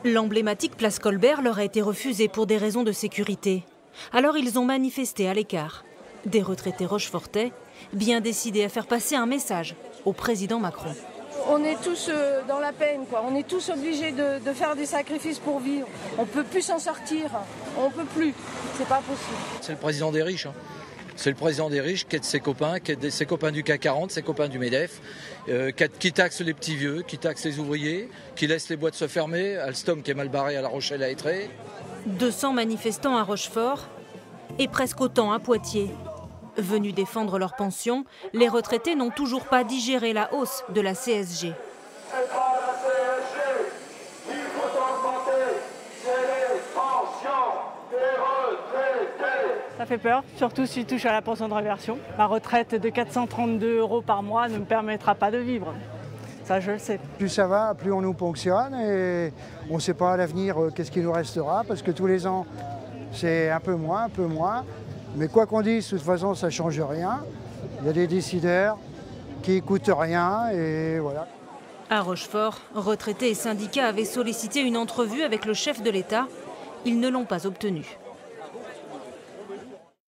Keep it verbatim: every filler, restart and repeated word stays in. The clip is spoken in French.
L'emblématique place Colbert leur a été refusée pour des raisons de sécurité. Alors ils ont manifesté à l'écart. Des retraités rochefortais, bien décidés à faire passer un message au président Macron. On est tous dans la peine, quoi. On est tous obligés de, de faire des sacrifices pour vivre. On ne peut plus s'en sortir. On ne peut plus. C'est pas possible. C'est le président des riches. Hein. C'est le président des riches qui est de ses copains, qui est de ses copains du C A C quarante, ses copains du MEDEF, euh, qui taxe les petits vieux, qui taxe les ouvriers, qui laisse les boîtes se fermer. Alstom qui est mal barré à La Rochelle à Étré. deux cents manifestants à Rochefort et presque autant à Poitiers. Venus défendre leur pension, les retraités n'ont toujours pas digéré la hausse de la C S G. Ça fait peur, surtout si je touche à la pension de réversion. Ma retraite de quatre cent trente-deux euros par mois ne me permettra pas de vivre. Ça, je le sais. Plus ça va, plus on nous ponctionne et on ne sait pas à l'avenir qu'est-ce qui nous restera parce que tous les ans, c'est un peu moins, un peu moins. Mais quoi qu'on dise, de toute façon, ça ne change rien. Il y a des décideurs qui n'écoutent rien et voilà. À Rochefort, retraités et syndicats avaient sollicité une entrevue avec le chef de l'État. Ils ne l'ont pas obtenue.